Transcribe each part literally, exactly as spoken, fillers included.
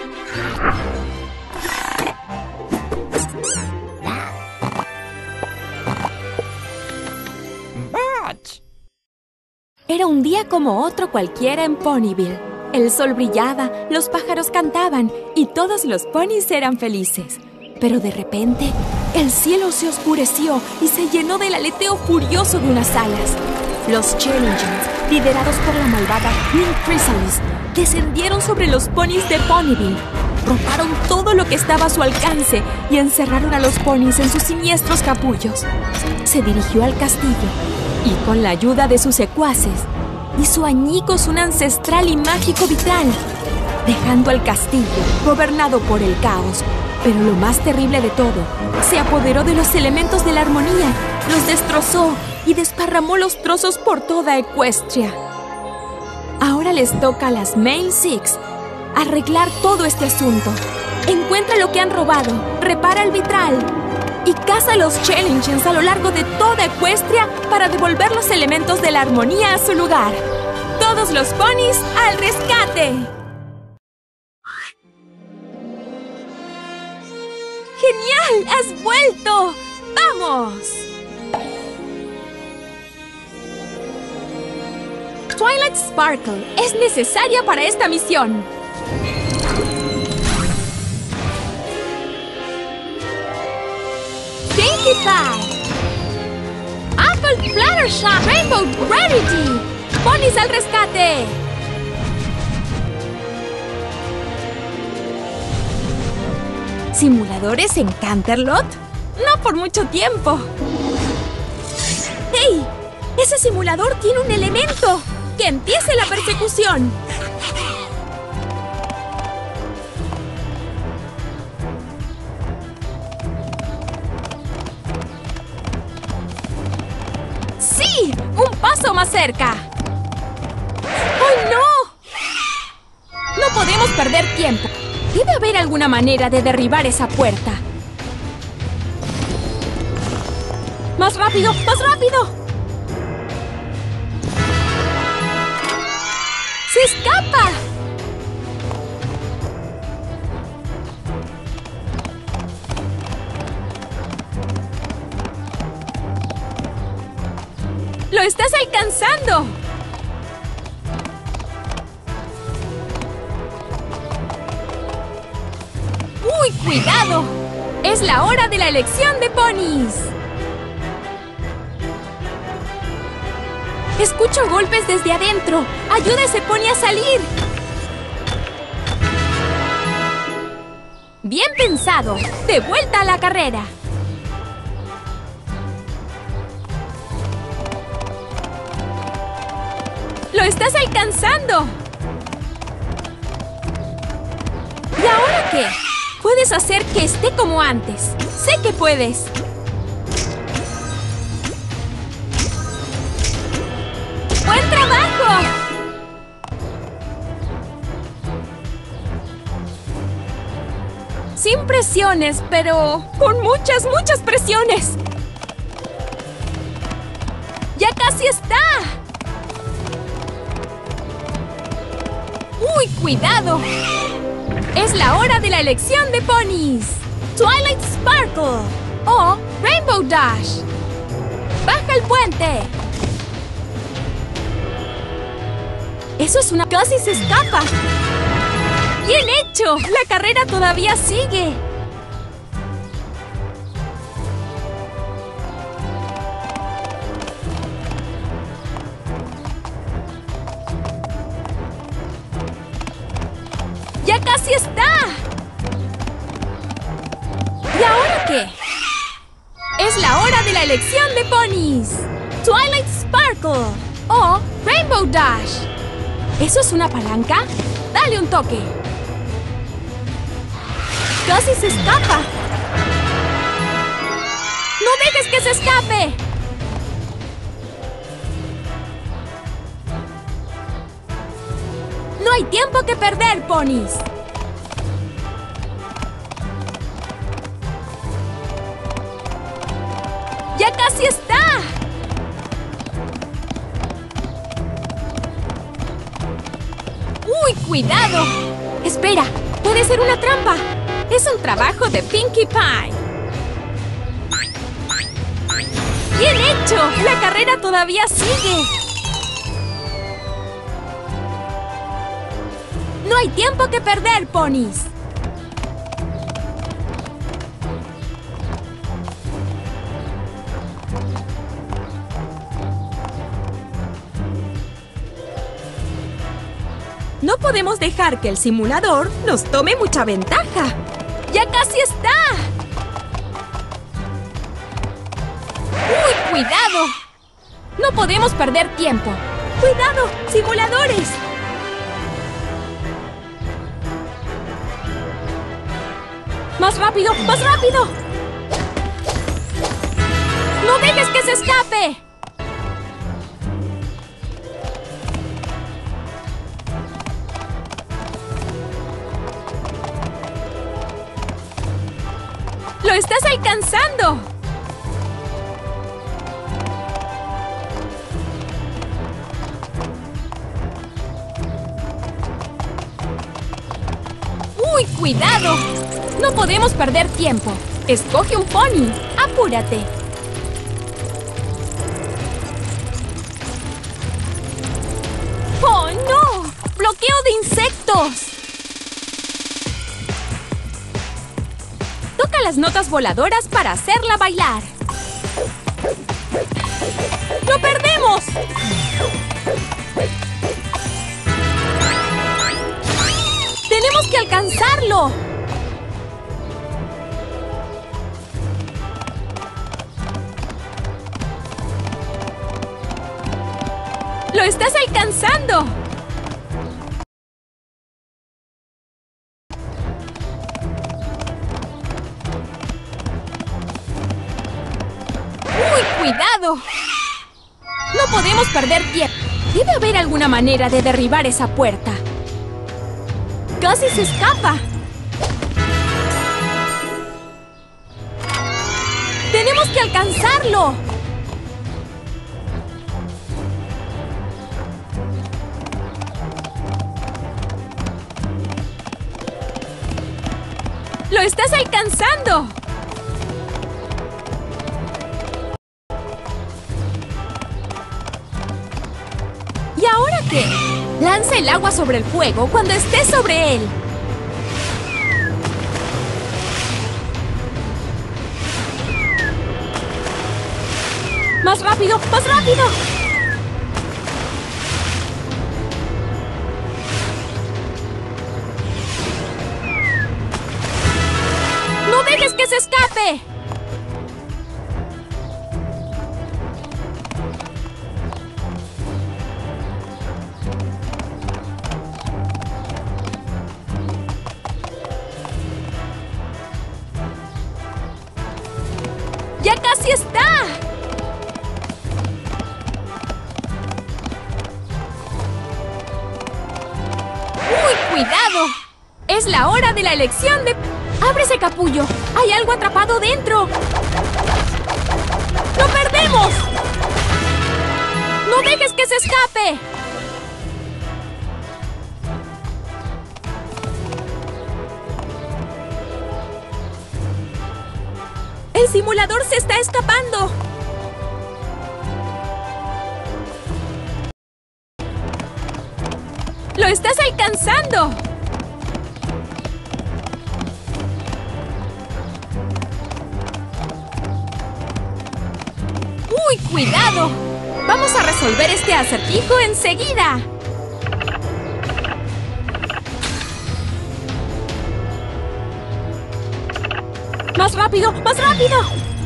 Era un día como otro cualquiera en Ponyville. El sol brillaba, los pájaros cantaban y todos los ponis eran felices. Pero de repente, el cielo se oscureció y se llenó del aleteo furioso de unas alas. Los Challengers, liderados por la malvada Queen Chrysalis, descendieron sobre los ponis de Ponyville. Robaron todo lo que estaba a su alcance y encerraron a los ponis en sus siniestros capullos. Se dirigió al castillo y, con la ayuda de sus secuaces, hizo añicos un ancestral y mágico vitral, dejando al castillo gobernado por el caos. Pero lo más terrible de todo, se apoderó de los elementos de la armonía, los destrozó y desparramó los trozos por toda Equestria. Ahora les toca a las Male Six arreglar todo este asunto. Encuentra lo que han robado, repara el vitral y caza a los Challengers a lo largo de toda Equestria para devolver los elementos de la armonía a su lugar. ¡Todos los ponis al rescate! ¡Genial! ¡Has vuelto! ¡Vamos! Twilight Sparkle es necesaria para esta misión. Pinkie Pie, Apple Fluttershy, Rainbow Rarity, ponis al rescate. ¿Simuladores en Canterlot? No por mucho tiempo. ¡Hey! ¡Ese simulador tiene un elemento! ¡Que empiece la persecución! ¡Sí! ¡Un paso más cerca! ¡Oh, no! No podemos perder tiempo. Debe haber alguna manera de derribar esa puerta. ¡Más rápido! ¡Más rápido! ¡Se escapa! ¡Lo estás alcanzando! ¡Uy, cuidado! ¡Es la hora de la elección de ponis! Escucho golpes desde adentro. ¡Ayuda a ese pony a salir! ¡Bien pensado! ¡De vuelta a la carrera! ¡Lo estás alcanzando! ¿Y ahora qué? Puedes hacer que esté como antes. ¡Sé que puedes! ¡Buen trabajo! Sin presiones, pero con muchas, muchas presiones. ¡Ya casi está! ¡Uy, cuidado! Es la hora de la elección de ponis. Twilight Sparkle o Rainbow Dash. ¡Baja el puente! ¡Eso es una... ¡Casi se escapa! ¡Bien hecho! ¡La carrera todavía sigue! ¡Ya casi está! ¿Y ahora qué? Es la hora de la elección de ponis. Twilight Sparkle o Rainbow Dash. ¿Eso es una palanca? ¡Dale un toque! ¡Casi se escapa! ¡No dejes que se escape! ¡No hay tiempo que perder, ponis! ¡Ya casi está! ¡Uy, cuidado! Espera, ¡Puede ser una trampa! ¡Es un trabajo de Pinkie Pie! ¡Bien hecho! ¡La carrera todavía sigue! ¡No hay tiempo que perder, ponis! No podemos dejar que el simulador nos tome mucha ventaja. ¡Ya casi está! ¡Uy, cuidado! No podemos perder tiempo. ¡Cuidado, simuladores! ¡Más rápido! ¡Más rápido! ¡No dejes que se escape! ¡Lo estás alcanzando! ¡Uy, cuidado! No podemos perder tiempo. Escoge un pony. ¡Apúrate! ¡Oh, no! ¡Bloqueo de insectos! Toca las notas voladoras para hacerla bailar. ¡Lo perdemos! ¡Tenemos que alcanzarlo! ¡Lo estás alcanzando! ¡Cuidado! No podemos perder tiempo. Debe haber alguna manera de derribar esa puerta. ¡Casi se escapa! ¡Tenemos que alcanzarlo! ¡Lo estás alcanzando! ¿Y ahora qué? Lanza el agua sobre el fuego cuando estés sobre él. ¡Más rápido! ¡Más rápido! ¡No dejes que se escape! ¡Ya casi está! ¡Uy, cuidado! Es la hora de la elección de... ¡Abre ese capullo! ¡Hay algo atrapado dentro! ¡Lo perdemos! ¡No dejes que se escape! ¡El simulador se está escapando! ¡Lo estás alcanzando! ¡Uy, cuidado! Vamos a resolver este acertijo enseguida. ¡Más rápido! ¡Más rápido!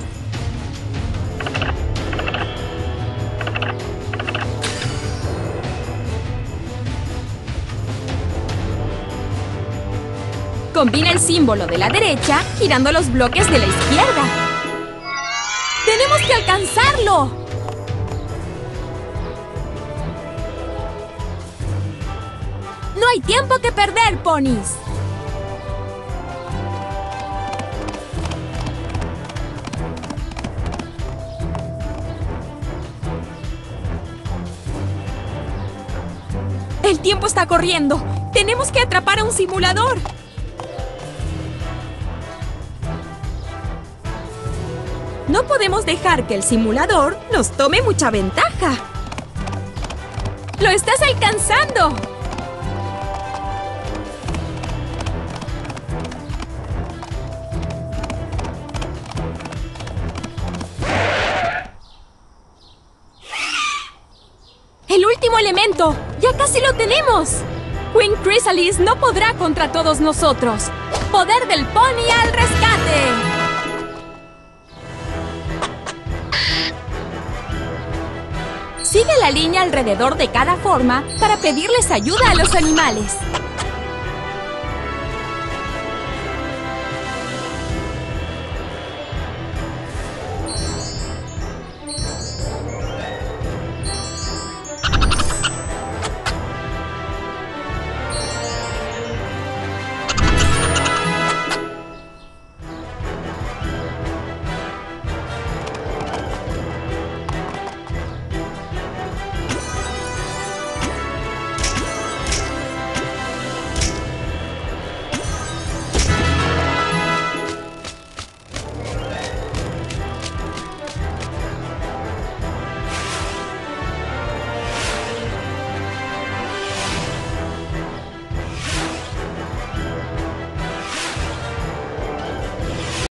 Combina el símbolo de la derecha girando los bloques de la izquierda. ¡Tenemos que alcanzarlo! ¡No hay tiempo que perder, ponis! El tiempo está corriendo. Tenemos que atrapar a un simulador. No podemos dejar que el simulador nos tome mucha ventaja. ¡Lo estás alcanzando! ¡El último elemento! ¡Ya casi lo tenemos! Queen Chrysalis no podrá contra todos nosotros. ¡Poder del pony al rescate! Sigue la línea alrededor de cada forma para pedirles ayuda a los animales.